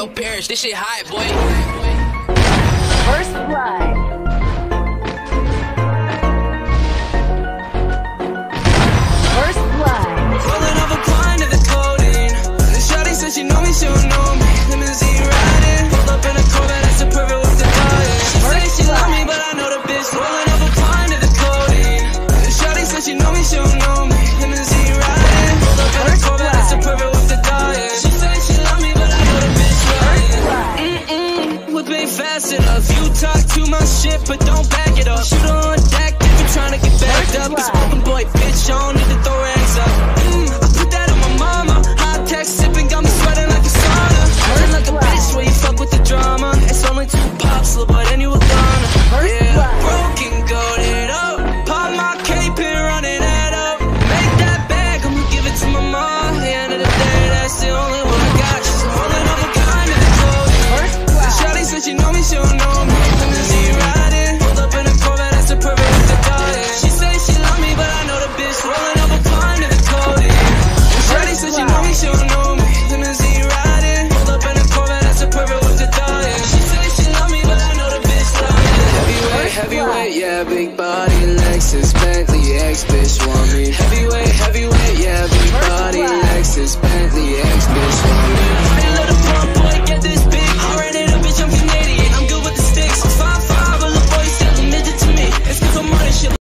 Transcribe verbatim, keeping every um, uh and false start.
perish. This shit high, boy. First blood. First blood. Rolling off a pint of the codeine. The shawty said she know me, she don't know me. Limousine riding, pulled up in a Corvette, that's a perfect with the diet. She say she love me, but I know the bitch. Rolling off a pint of the codeine. The shawty said she know me, she don't know me. Limousine riding, pulled up in a Corvette, that's a perfect with the diet. She say she love me, but I know the bitch riding. Mm-mm, whip ain't fast enough. You talk too much shit, but don't back it up. Shoot on deck if you're trying to get backed up. It's open boy, bitch on